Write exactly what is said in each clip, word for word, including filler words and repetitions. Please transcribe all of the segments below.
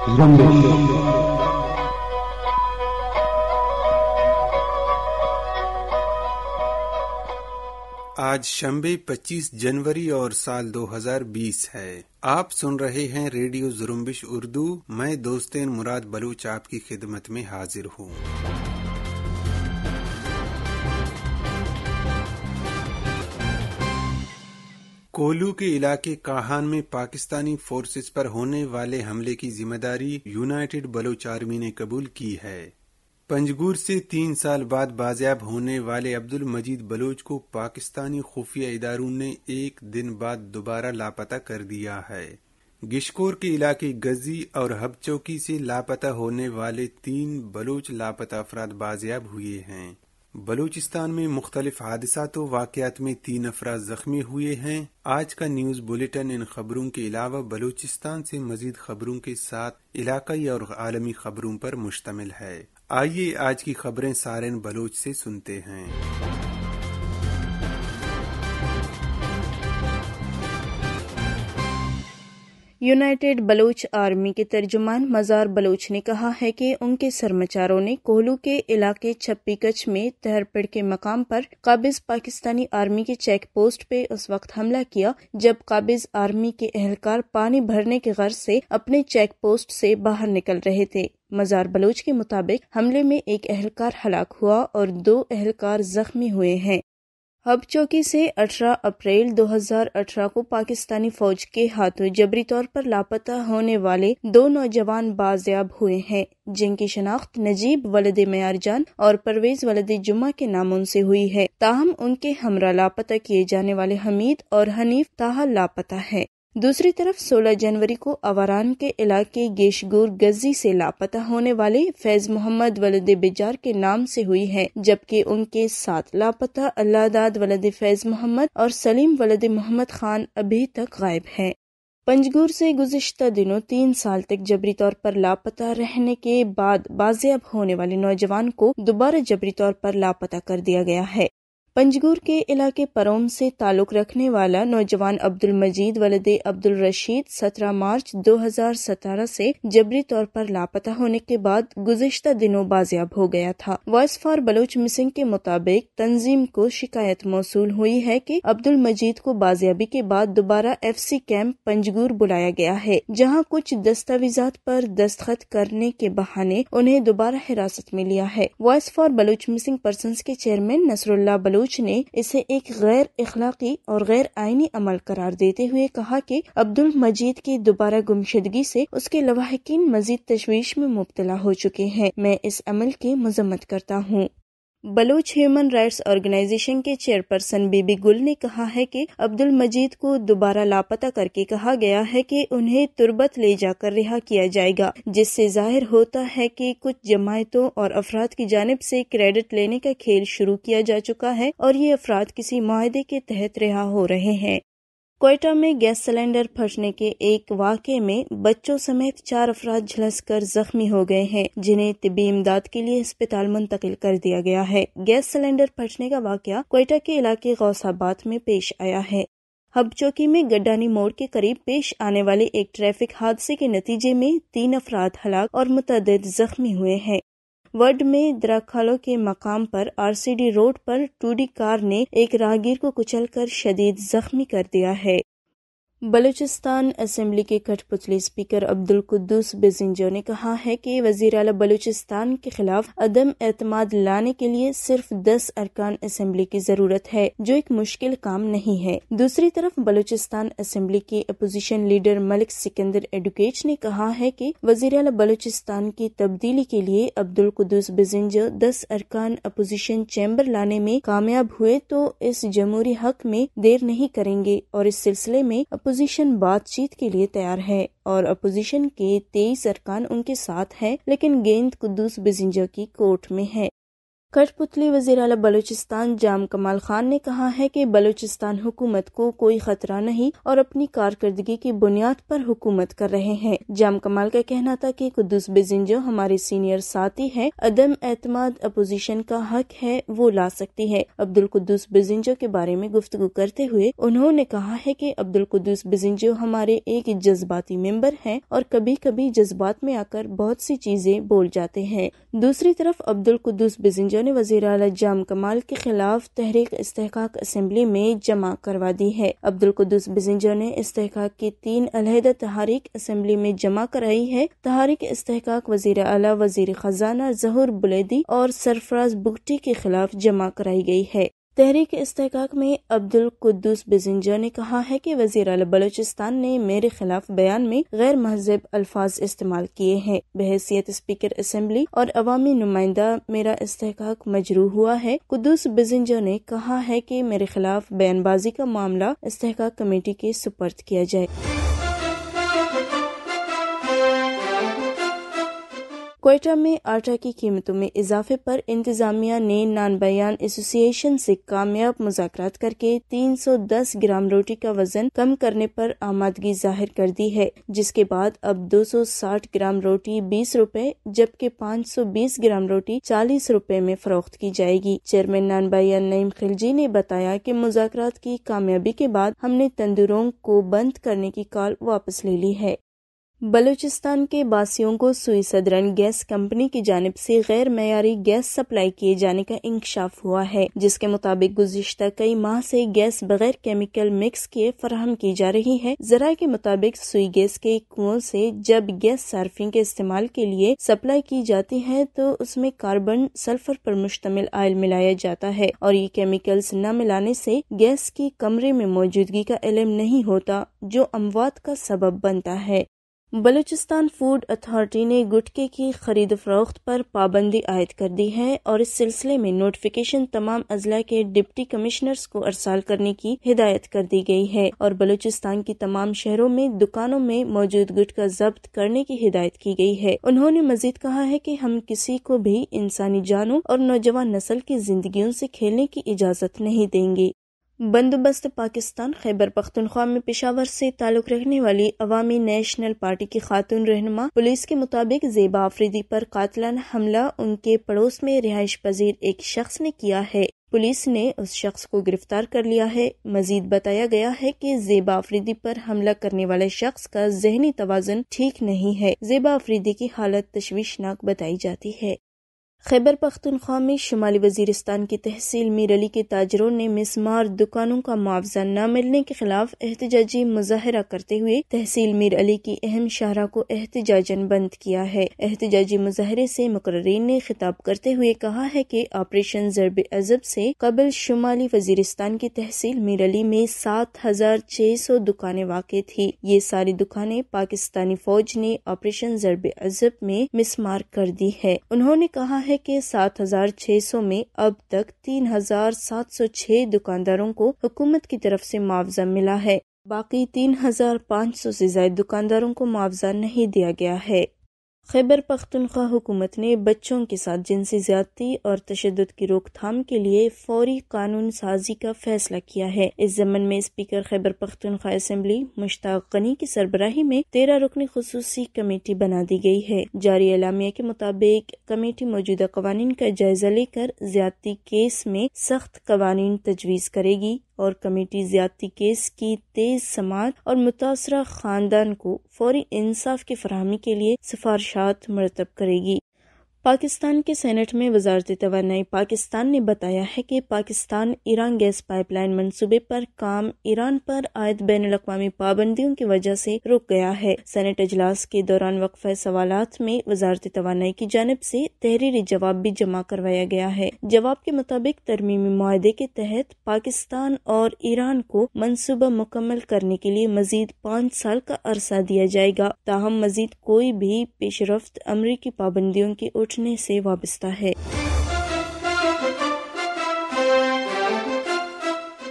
آج شنبے پچیس جنوری اور سال دو ہزار بیس ہے۔ آپ سن رہے ہیں ریڈیو زرمبش اردو۔ میں دوستین مراد بلوچ آپ کی خدمت میں حاضر ہوں۔ کولو کے علاقے کاہان میں پاکستانی فورسز پر ہونے والے حملے کی ذمہ داری یونائٹڈ بلوچ آرمی نے قبول کی ہے۔ پنجگور سے تین سال بعد بازیاب ہونے والے عبد المجید بلوچ کو پاکستانی خفیہ اداروں نے ایک دن بعد دوبارہ لاپتہ کر دیا ہے۔ گشکور کے علاقے گزی اور ہب چوکی سے لاپتہ ہونے والے تین بلوچ لاپتہ افراد بازیاب ہوئے ہیں۔ بلوچستان میں مختلف حادثات و واقعات میں تین افراد زخمی ہوئے ہیں۔ آج کا نیوز بلیٹن ان خبروں کے علاوہ بلوچستان سے مزید خبروں کے ساتھ علاقائی اور عالمی خبروں پر مشتمل ہے۔ آئیے آج کی خبریں سارن بلوچ سے سنتے ہیں۔ یونائٹڈ بلوچ آرمی کے ترجمان مزار بلوچ نے کہا ہے کہ ان کے سرمچاروں نے کولو کے علاقے چھپی کچھ میں تہرپڑ کے مقام پر قابض پاکستانی آرمی کے چیک پوسٹ پہ اس وقت حملہ کیا جب قابض آرمی کے اہلکار پانی بھرنے کے غرض سے اپنے چیک پوسٹ سے باہر نکل رہے تھے۔ مزار بلوچ کے مطابق حملے میں ایک اہلکار ہلاک ہوا اور دو اہلکار زخمی ہوئے ہیں۔ ہب چوکی سے اٹھارہ اپریل دو ہزار اٹھارہ کو پاکستانی فوج کے ہاتھوں جبری طور پر لاپتہ ہونے والے دو نوجوان بازیاب ہوئے ہیں، جن کی شناخت نجیب ولد معیار جان اور پرویز ولد جمعہ کے ناموں سے ہوئی ہے۔ تاہم ان کے ہمراہ لاپتہ کیے جانے والے حمید اور حنیف تاحال لاپتہ ہیں۔ دوسری طرف سولہ جنوری کو آوران کے علاقے گیشگور گزی سے لاپتہ ہونے والے فیض محمد ولد بجار کے نام سے ہوئی ہے، جبکہ ان کے ساتھ لاپتہ اللہ داد ولد فیض محمد اور سلیم ولد محمد خان ابھی تک غائب ہیں۔ پنجگور سے گزشتہ دنوں تین سال تک جبری طور پر لاپتہ رہنے کے بعد بازیاب ہونے والے نوجوان کو دوبارہ جبری طور پر لاپتہ کر دیا گیا ہے۔ پنجگور کے علاقے پروم سے تعلق رکھنے والا نوجوان عبد المجید ولد عبد الرشید سترہ مارچ دو ہزار ستارہ سے جبری طور پر لاپتہ ہونے کے بعد گزشتہ دنوں بازیاب ہو گیا تھا۔ وائس فار بلوچ مسنگ کے مطابق تنظیم کو شکایت موصول ہوئی ہے کہ عبد المجید کو بازیابی کے بعد دوبارہ ایف سی کیمپ پنجگور بلایا گیا ہے، جہاں کچھ دستاویزات پر دستخط کرنے کے بہانے انہیں دوبارہ حراست میں لیا ہے۔ Voice for Baloch missing persons کے چیئرمین نصر اللہ بلوچ نے اسے ایک غیر اخلاقی اور غیر آئینی عمل قرار دیتے ہوئے کہا کہ عبد المجید کی دوبارہ گمشدگی سے اس کے لواحقین مزید تشویش میں مبتلا ہو چکے ہیں۔ میں اس عمل کی مذمت کرتا ہوں۔ بلوچ ہیومن رائٹس آرگنائزیشن کے چیئرپرسن بی بی گل نے کہا ہے کہ عبد المجید کو دوبارہ لاپتہ کر کے کہا گیا ہے کہ انہیں تربت لے جا کر رہا کیا جائے گا، جس سے ظاہر ہوتا ہے کہ کچھ جماعتوں اور افراد کی جانب سے کریڈٹ لینے کا کھیل شروع کیا جا چکا ہے اور یہ افراد کسی معاہدے کے تحت رہا ہو رہے ہیں۔ کوئٹہ میں گیس سلنڈر پھٹنے کے ایک واقعے میں بچوں سمیت چار افراد جھلس کر زخمی ہو گئے ہیں، جنہیں طبی امداد کے لیے ہسپتال منتقل کر دیا گیا ہے۔ گیس سلنڈر پھٹنے کا واقعہ کوئٹہ کے علاقے غوث آباد میں پیش آیا ہے۔ ہب چوکی میں گڈانی موڑ کے قریب پیش آنے والے ایک ٹریفک حادثے کے نتیجے میں تین افراد ہلاک اور متعدد زخمی ہوئے ہیں۔ وڈ میں دراکھالو کے مقام پر آر سی ڈی روڈ پر ٹوڈی کار نے ایک راہگیر کو کچل کر شدید زخمی کر دیا ہے۔ بلوچستان اسمبلی کے کٹھ پتلی اسپیکر عبد القدوس بزنجو نے کہا ہے کہ وزیر اعلی بلوچستان کے خلاف عدم اعتماد لانے کے لیے صرف دس ارکان اسمبلی کی ضرورت ہے، جو ایک مشکل کام نہیں ہے۔ دوسری طرف بلوچستان اسمبلی کے opposition leader Malik Sikandar advocate نے کہا ہے کہ وزیر اعلی بلوچستان کی تبدیلی کے لیے عبد القدوس بزنجو دس ارکان اپوزیشن چیمبر لانے میں کامیاب ہوئے تو اس جمہوری حق میں دیر نہیں کریں گے اور اس سلسلے میں اپوزیشن بات چیت کے لیے تیار ہے اور اپوزیشن کے تیئیس ارکان ان کے ساتھ ہیں، لیکن گیند قدوس بزنجو کی کورٹ میں ہے۔ کٹھ وزیر اعلیٰ بلوچستان جام کمال خان نے کہا ہے کہ بلوچستان حکومت کو کوئی خطرہ نہیں اور اپنی کارکردگی کی بنیاد پر حکومت کر رہے ہیں۔ جام کمال کا کہنا تھا کہ قدوس بزنجو ہمارے سینئر ساتھی ہے، عدم اعتماد اپوزیشن کا حق ہے، وہ لا سکتی ہے۔ عبدالقدوس بزنجو کے بارے میں گفتگو کرتے ہوئے انہوں نے کہا ہے کہ عبدالقدوس بزنجو ہمارے ایک جذباتی ممبر ہیں اور کبھی کبھی جذبات میں آ کر بہت سی چیزیں بول جاتے ہیں۔ دوسری طرف عبدالقدوس بزنجو نے وزیر اعلیٰ جام کمال کے خلاف تحریک استحقاق اسمبلی میں جمع کروا دی ہے۔ عبدالقدوس بزنجو نے استحقاق کی تین علیحدہ تحریک اسمبلی میں جمع کرائی ہے۔ تحریک استحقاق وزیر اعلیٰ، وزیر خزانہ ظہور بلیدی اور سرفراز بگٹی کے خلاف جمع کرائی گئی ہے۔ تحریک استحقاق میں عبدالقدوس بزنجو نے کہا ہے کہ وزیر اعلیٰ بلوچستان نے میرے خلاف بیان میں غیر مہذب الفاظ استعمال کیے ہیں۔ بحیثیت اسپیکر اسمبلی اور عوامی نمائندہ میرا استحقاق مجروح ہوا ہے۔ قدوس بزنجو نے کہا ہے کہ میرے خلاف بیان بازی کا معاملہ استحقاق کمیٹی کے سپرد کیا جائے۔ کوئٹہ میں آٹا کی قیمتوں میں اضافے پر انتظامیہ نے نان بیان ایسوسی ایشن سے کامیاب مذاکرات کر کے تین سو دس گرام روٹی کا وزن کم کرنے پر آمادگی ظاہر کر دی ہے، جس کے بعد اب دو سو ساٹھ گرام روٹی بیس روپے جبکہ پانچ سو بیس گرام روٹی چالیس روپے میں فروخت کی جائے گی۔ چیئرمین نان بیان نعیم خلجی نے بتایا کہ مذاکرات کی کامیابی کے بعد ہم نے تندوروں کو بند کرنے کی کال واپس لے لی ہے۔ بلوچستان کے باسیوں کو سوئی سدرن گیس کمپنی کی جانب سے غیر معیاری گیس سپلائی کیے جانے کا انکشاف ہوا ہے، جس کے مطابق گزشتہ کئی ماہ سے گیس بغیر کیمیکل مکس کیے فراہم کی جا رہی ہے۔ ذرائع کے مطابق سوئی گیس کے کنووں سے جب گیس صارفین کے استعمال کے لیے سپلائی کی جاتی ہے تو اس میں کاربن سلفر پر مشتمل آئل ملایا جاتا ہے اور یہ کیمیکلز نہ ملانے سے گیس کی کمرے میں موجودگی کا علم نہیں ہوتا، جو اموات کا سبب بنتا ہے۔ بلوچستان فوڈ اتھارٹی نے گٹکے کی خرید و فروخت پر پابندی عائد کر دی ہے اور اس سلسلے میں نوٹیفیکیشن تمام اضلاع کے ڈپٹی کمشنرز کو ارسال کرنے کی ہدایت کر دی گئی ہے اور بلوچستان کی تمام شہروں میں دکانوں میں موجود گٹکا ضبط کرنے کی ہدایت کی گئی ہے۔ انہوں نے مزید کہا ہے کہ ہم کسی کو بھی انسانی جانوں اور نوجوان نسل کی زندگیوں سے کھیلنے کی اجازت نہیں دیں گے۔ بندوبست پاکستان خیبر پختونخوا میں پشاور سے تعلق رکھنے والی عوامی نیشنل پارٹی کی خاتون رہنما پولیس کے مطابق زیبا آفریدی پر قاتلانہ حملہ ان کے پڑوس میں رہائش پذیر ایک شخص نے کیا ہے۔ پولیس نے اس شخص کو گرفتار کر لیا ہے۔ مزید بتایا گیا ہے کہ زیبا آفریدی پر حملہ کرنے والے شخص کا ذہنی توازن ٹھیک نہیں ہے۔ زیبا آفریدی کی حالت تشویشناک بتائی جاتی ہے۔ خیبر پختونخوا میں شمالی وزیرستان کی تحصیل میر علی کے تاجروں نے مسمار دکانوں کا معاوضہ نہ ملنے کے خلاف احتجاجی مظاہرہ کرتے ہوئے تحصیل میر علی کی اہم شاہراہ کو احتجاجاً بند کیا ہے۔ احتجاجی مظاہرے سے مقررین نے خطاب کرتے ہوئے کہا ہے کہ آپریشن ضرب عضب سے قبل شمالی وزیرستان کی تحصیل میر علی میں سات ہزار چھ سو دکانیں واقع تھی۔ یہ ساری دکانیں پاکستانی فوج نے آپریشن ضرب عضب میں مسمار کر دی ہے۔ انہوں نے کہا ہے کہ سات ہزار چھ سو میں اب تک تین ہزار سات سو چھ دکانداروں کو حکومت کی طرف سے معاوضہ ملا ہے، باقی تین ہزار پانچ سو سے زائد دکانداروں کو معاوضہ نہیں دیا گیا ہے۔ خیبر پختونخوا حکومت نے بچوں کے ساتھ جنسی زیادتی اور تشدد کی روک تھام کے لیے فوری قانون سازی کا فیصلہ کیا ہے۔ اس ضمن میں اسپیکر خیبر پختونخوا اسمبلی مشتاق غنی کی سربراہی میں تیرہ رکنی خصوصی کمیٹی بنا دی گئی ہے۔ جاری اعلامیہ کے مطابق کمیٹی موجودہ قوانین کا جائزہ لے کر زیادتی کیس میں سخت قوانین تجویز کرے گی اور کمیٹی زیادتی کیس کی تیز سماعت اور متاثرہ خاندان کو فوری انصاف کی فراہمی کے لیے سفارشات مرتب کرے گی۔ پاکستان کے سینٹ میں وزارت توانائی پاکستان نے بتایا ہے کہ Pakistan Iran gas pipeline منصوبے پر کام ایران پر عائد بین الاقوامی پابندیوں کی وجہ سے رک گیا ہے۔ سینٹ اجلاس کے دوران وقفہ سوالات میں وزارت توانائی کی جانب سے تحریری جواب بھی جمع کروایا گیا ہے۔ جواب کے مطابق ترمیمی معاہدے کے تحت پاکستان اور ایران کو منصوبہ مکمل کرنے کے لیے مزید پانچ سال کا عرصہ دیا جائے گا، تاہم مزید کوئی بھی پیش رفت امریکی پابندیوں کی اٹھنے سے وابستہ ہے۔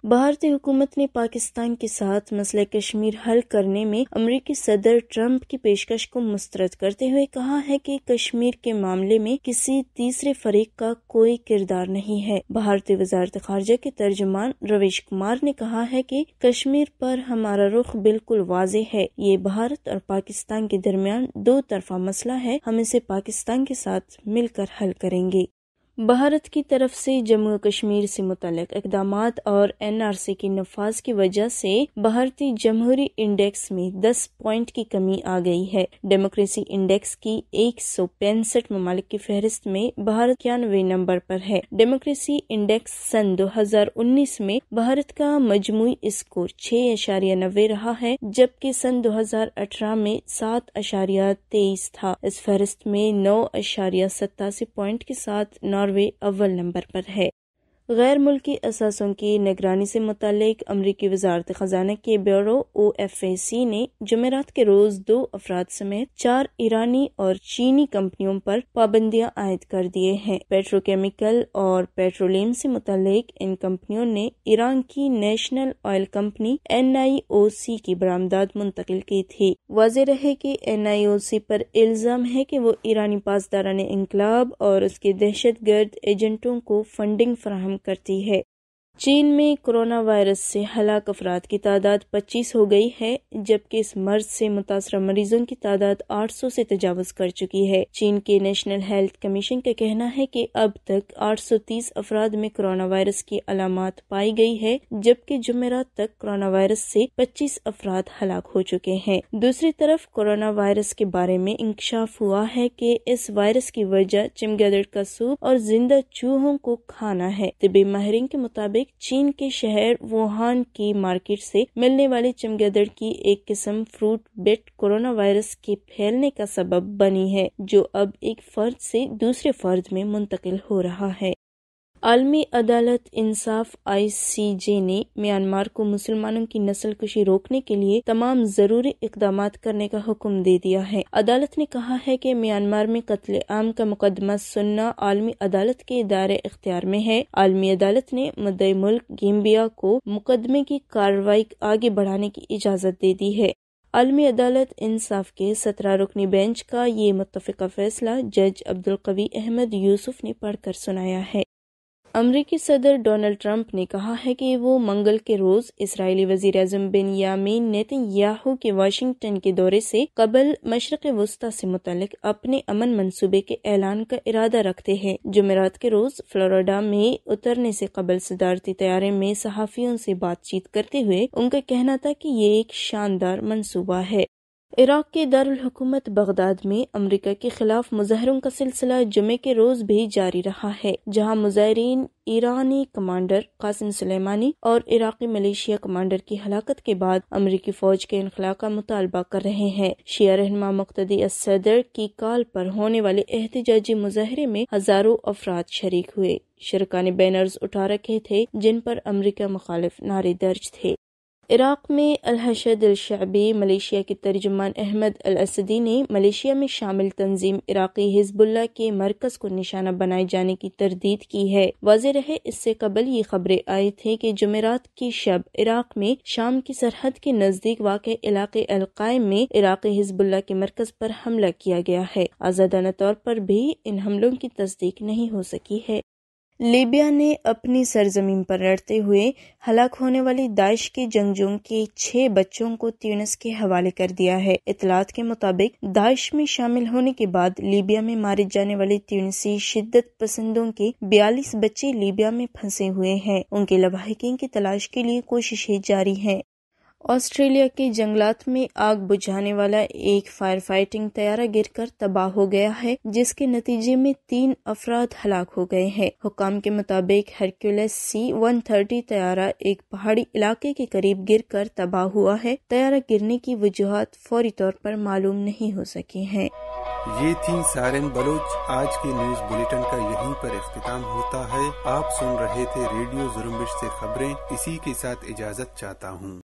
بھارتی حکومت نے پاکستان کے ساتھ مسئلہ کشمیر حل کرنے میں امریکی صدر ٹرمپ کی پیشکش کو مسترد کرتے ہوئے کہا ہے کہ کشمیر کے معاملے میں کسی تیسرے فریق کا کوئی کردار نہیں ہے۔ بھارتی وزارت خارجہ کے ترجمان رویش کمار نے کہا ہے کہ کشمیر پر ہمارا رخ بالکل واضح ہے، یہ بھارت اور پاکستان کے درمیان دو طرفہ مسئلہ ہے، ہم اسے پاکستان کے ساتھ مل کر حل کریں گے۔ بھارت کی طرف سے جموں کشمیر سے متعلق اقدامات اور این آر سی کے نفاذ کی وجہ سے بھارتی جمہوری انڈیکس میں دس پوائنٹ کی کمی آ گئی ہے۔ ڈیموکریسی انڈیکس کی ایک سو پینسٹھ ممالک کی فہرست میں بھارت اکیانوے نمبر پر ہے۔ ڈیموکریسی انڈیکس سن دو ہزار انیس میں بھارت کا مجموعی اسکور چھ اشاریہ نوے رہا ہے، جبکہ سن دو ہزار اٹھارہ میں سات اشاریہ تیئیس تھا۔ اس فہرست میں نو اشاریہ ستاسی پوائنٹ کے ساتھ ناروے اول نمبر پر ہے۔ غیر ملکی اثاثوں کی نگرانی سے متعلق امریکی وزارت خزانہ کے بیورو او ایف اے سی نے جمعرات کے روز دو افراد سمیت چار ایرانی اور چینی کمپنیوں پر پابندیاں عائد کر دیے ہیں۔ پیٹروکیمیکل اور پیٹرولیم سے متعلق ان کمپنیوں نے ایران کی national oil company N I O C کی برآمدات منتقل کی تھی۔ واضح رہے کہ این آئی او سی پر الزام ہے کہ وہ ایرانی پاسداران انقلاب اور اس کے دہشت گرد ایجنٹوں کو فنڈنگ فراہم کرتی ہے۔ چین میں کرونا وائرس سے ہلاک افراد کی تعداد پچیس ہو گئی ہے، جبکہ اس مرض سے متاثرہ مریضوں کی تعداد آٹھ سو سے تجاوز کر چکی ہے۔ چین کے نیشنل ہیلتھ کمیشن کا کہنا ہے کہ اب تک آٹھ سو تیس افراد میں کرونا وائرس کی علامات پائی گئی ہے، جبکہ جمعرات تک کرونا وائرس سے پچیس افراد ہلاک ہو چکے ہیں۔ دوسری طرف کورونا وائرس کے بارے میں انکشاف ہوا ہے کہ اس وائرس کی وجہ چمگادڑ کا سوپ اور زندہ چوہوں کو کھانا ہے۔ طبی ماہرین کے مطابق چین کے شہر ووہان کی مارکیٹ سے ملنے والی چمگادڑ کی ایک قسم فروٹ بیٹ کورونا وائرس کے پھیلنے کا سبب بنی ہے، جو اب ایک فرد سے دوسرے فرد میں منتقل ہو رہا ہے۔ عالمی عدالت انصاف آئی سی جے نے میانمار کو مسلمانوں کی نسل کشی روکنے کے لیے تمام ضروری اقدامات کرنے کا حکم دے دیا ہے۔ عدالت نے کہا ہے کہ میانمار میں قتل عام کا مقدمہ سننا عالمی عدالت کے دائرہ اختیار میں ہے۔ عالمی عدالت نے مدعی ملک گیمبیا کو مقدمے کی کارروائی آگے بڑھانے کی اجازت دے دی ہے۔ عالمی عدالت انصاف کے سترہ رکنی بینچ کا یہ متفقہ فیصلہ جج عبدالقوی احمد یوسف نے پڑھ کر سنایا ہے۔ امریکی صدر ڈونلڈ ٹرمپ نے کہا ہے کہ وہ منگل کے روز اسرائیلی وزیر اعظم بنیامین نیتن یاہو کے واشنگٹن کے دورے سے قبل مشرق وسطی سے متعلق اپنے امن منصوبے کے اعلان کا ارادہ رکھتے ہیں۔ جمعرات کے روز فلوریڈا میں اترنے سے قبل صدارتی طیارے میں صحافیوں سے بات چیت کرتے ہوئے ان کا کہنا تھا کہ یہ ایک شاندار منصوبہ ہے۔ عراق کے دارالحکومت بغداد میں امریکہ کے خلاف مظاہروں کا سلسلہ جمعے کے روز بھی جاری رہا ہے، جہاں مظاہرین ایرانی کمانڈر قاسم سلیمانی اور عراقی ملیشیا کمانڈر کی ہلاکت کے بعد امریکی فوج کے انخلاء کا مطالبہ کر رہے ہیں۔ شیعہ رہنما مقتدی الصدر کی کال پر ہونے والے احتجاجی مظاہرے میں ہزاروں افراد شریک ہوئے۔ شرکاء نے بینرز اٹھا رکھے تھے جن پر امریکہ مخالف نعرے درج تھے۔ عراق میں الحشد الشعبی ملیشیا کے ترجمان احمد الاسدی نے ملیشیا میں شامل تنظیم عراقی حزب اللہ کے مرکز کو نشانہ بنائے جانے کی تردید کی ہے۔ واضح رہے اس سے قبل یہ خبریں آئی تھیں کہ جمعرات کی شب عراق میں شام کی سرحد کے نزدیک واقع علاقے القائم میں عراقی حزب اللہ کے مرکز پر حملہ کیا گیا ہے۔ آزادانہ طور پر بھی ان حملوں کی تصدیق نہیں ہو سکی ہے۔ لیبیا نے اپنی سرزمین پر لڑتے ہوئے ہلاک ہونے والی داعش کے جنگجوؤں کے چھ بچوں کو تیونس کے حوالے کر دیا ہے۔ اطلاعات کے مطابق داعش میں شامل ہونے کے بعد لیبیا میں مارے جانے والے تیونسی شدت پسندوں کے بیالیس بچے لیبیا میں پھنسے ہوئے ہیں۔ ان کے لاحقین کی تلاش کے لیے کوششیں جاری ہیں۔ آسٹریلیا کے جنگلات میں آگ بجھانے والا ایک فائر فائٹنگ طیارہ گر کر تباہ ہو گیا ہے، جس کے نتیجے میں تین افراد ہلاک ہو گئے ہیں۔ حکام کے مطابق ہرکیولس سی ون تھرٹی طیارہ ایک پہاڑی علاقے کے قریب گر کر تباہ ہوا ہے۔ طیارہ گرنے کی وجوہات فوری طور پر معلوم نہیں ہو سکی ہیں۔ یہ تھی سارن بلوچ آج کے نیوز بلیٹن کا یہیں پر اختتام ہوتا ہے۔ آپ سن رہے تھے ریڈیو زرمبش سے خبریں، اسی کے ساتھ اجازت چاہتا ہوں۔